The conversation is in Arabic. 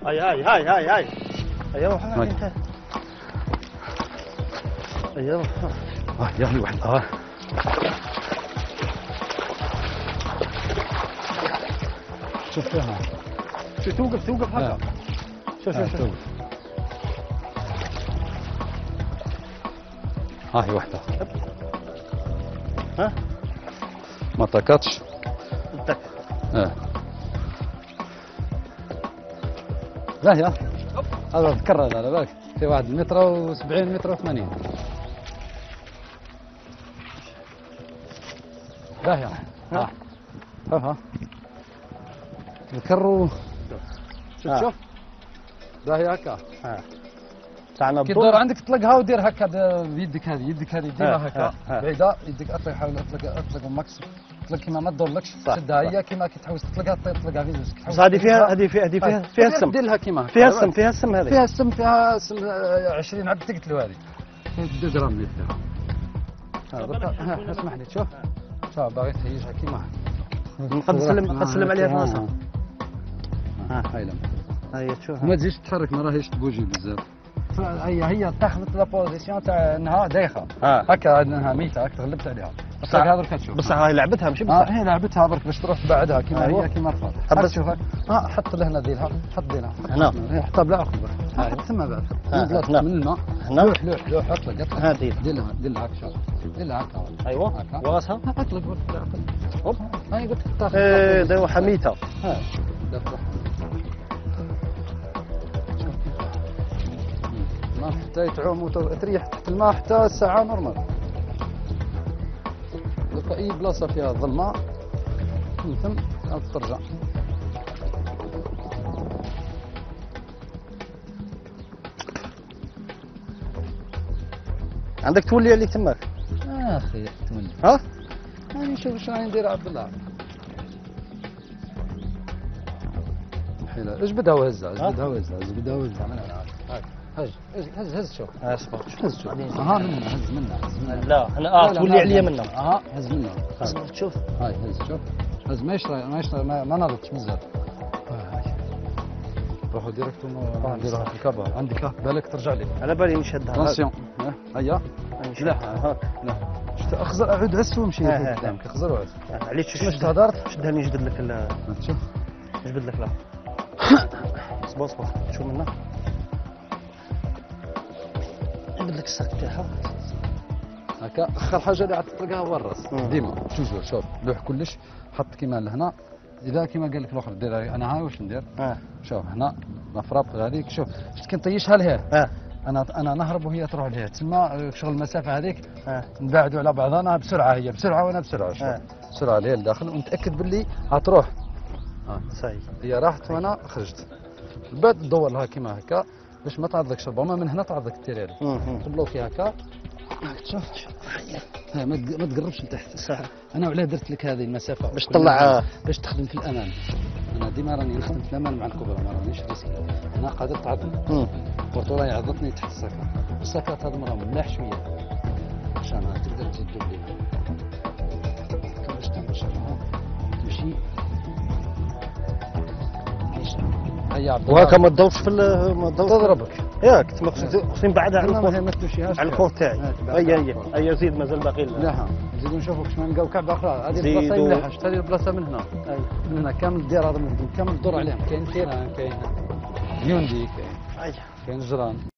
هاي ايوه انت ايوه يلا واحد شوف فيها شو توقف هكا شوف توقف هاي واحدة ها ما طاقتش تك لا يا هذا تكرر على بالك في واحد 1.70 1.80 لا يا ها نكروا شوف باهي هكا تاعنا كي تدور عندك تطلقها ودير هكا بيدك هذه ديرها هكا بعيده يدك اطلق حاول اطلق ماكس اطلق كيما ما تدورلكش شدها هي كيما كي تحوس تطلقها تطلقها في زوج بس هذه فيها السم ديرها كيما فيها السم هذه فيها السم 20 عبد تقتلوا هذه 2 جرام اللي فيها اسمح لي شوف باغي تهيجها كيما نقدر نسلم عليها في راسها هاي لما هاي تشوف ما تجيش تحرك ما راهيش تبوجي بزاف هي تاخذت لا بوزيسيون تاع انها دايخه هكا انها ميته هكا غلبت عليها بصح هذا درك تشوف بصح هاي لعبتها ماشي بصح هي لعبتها برك باش تروح تبعدها كيما هي كيما رفض حط شوف حط لهنا ذيلها حط ذيلها هنا حطها بلا عقل حط ثم بعد من الماء لوح اطلق هذه دير لها هكا شوف دير لها هكا ايوه وراسها اطلق هوب هاي قلت لك تاخذ دايره حميته حتى تعوم وتريح تحت الماء حتى ساعة نورمال. تلقى أي بلاصة فيها ظلمة ثم ترجع. عندك تولي اللي تماك؟ أخي تولي. ها؟ أنا نشوف شنو ندير عبد الله. حيلة اجبدها وهزها هز شوف اصبر هز شوف هز منها لا انا تولي عليا منها هز منها اصبر شوف هاي هز شوف هز ما يشرى ما نضتش بزاف روحوا ديريكت نديروها في الكابا عندك بالك ترجع لي على بالي نشدها اتونسيون هيا لا اخزر اعود عس وامشي قدامك اخزر وعس عليك شو هدرت شدها نجبد لك شوف نجبد لك لا اصبر شو منها نجبد لك الساك تاعها هكا اخر حاجه اللي عاد تطلقها هو الراس ديما توجور شوف لوح كلش حط كيما لهنا اذا كيما قال لك الاخر دير انا هاي واش ندير شوف هنا مفرط هذيك شوف شفت كي نطيشها لهيه انا نهرب وهي تروح لهيه تسمى شغل المسافه هذيك نبعدوا على بعضنا بسرعه هي بسرعه وانا بسرعه شوف بسرعه لهيه لداخل ونتاكد باللي غتروح صحيح هي راحت وانا خرجت بعد تدور لها كيما هكا باش ما تعرضلكش ربما من هنا تعرضك التيريري تبلوكي هكا شوف ما تقربش لتحت صح انا وعلاه درت لك هذه المسافه باش تطلع باش تخدم في الامان انا ديما راني نخدم في الامان مع الكبرى ما رانيش ريسكي انا قادر تعضني بورتو راهي عضتني تحت الساكات الساكات هذا مرة ملاح شويه عشان تقدر تزيد دوبلي باش تمشي وهكا ما تدورش في ما تضربك ياك خصني نبعدها على الكور ما تمشيهاش على الكور تاعي هيا زيد مازال باقي لا نزيدو نشوفوا كش ما نلقاو كعبه اخرى هذه البلاصه مليحه شفت هذه البلاصه من هنا من هنا كامل الديار هذا كامل الدور عليهم كاين تيران كاين يوندي كاين جران